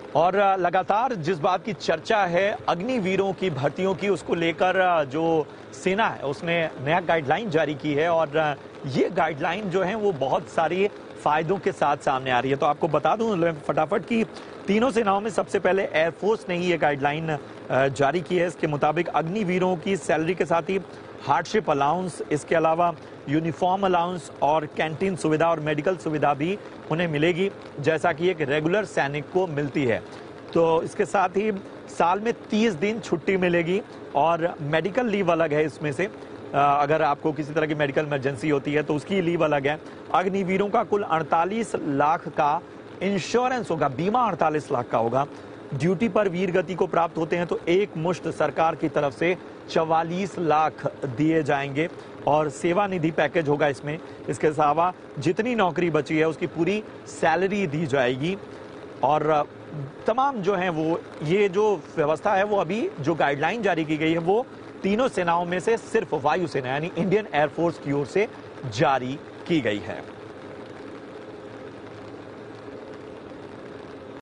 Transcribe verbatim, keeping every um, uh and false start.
और लगातार जिस बात की चर्चा है अग्निवीरों की भर्तियों की, उसको लेकर जो सेना है उसने नया गाइडलाइन जारी की है और ये गाइडलाइन जो है वो बहुत सारी फायदों के साथ सामने आ रही है। तो आपको बता दूं फटाफट कि तीनों सेनाओं में सबसे पहले एयरफोर्स ने ही ये गाइडलाइन जारी की है। इसके मुताबिक अग्निवीरों की सैलरी के साथ ही हार्डशिप अलाउंस, इसके अलावा यूनिफॉर्म अलाउंस और कैंटीन सुविधा और मेडिकल सुविधा भी उन्हें मिलेगी, जैसा कि एक रेगुलर सैनिक को मिलती है। तो इसके साथ ही साल में तीस दिन छुट्टी मिलेगी और मेडिकल लीव अलग है। इसमें से अगर आपको किसी तरह की मेडिकल इमरजेंसी होती है तो उसकी लीव अलग है। अग्निवीरों का कुल अड़तालीस लाख का इंश्योरेंस होगा, बीमा अड़तालीस लाख का होगा। ड्यूटी पर वीर गति को प्राप्त होते हैं तो एक मुश्त सरकार की तरफ से चवालीस लाख दिए जाएंगे और सेवा निधि पैकेज होगा इसमें। इसके अलावा जितनी नौकरी बची है उसकी पूरी सैलरी दी जाएगी और तमाम जो है वो ये जो व्यवस्था है वो अभी जो गाइडलाइन जारी की गई है वो तीनों सेनाओं में से सिर्फ वायुसेना यानी इंडियन एयरफोर्स की ओर से जारी की गई है।